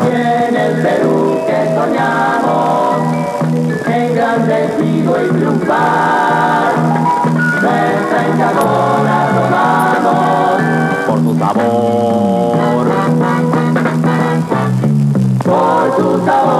en el Perú que soñamos, engrandecido y triunfar. Nuestra hinchadora tomamos por su sabor, por su sabor.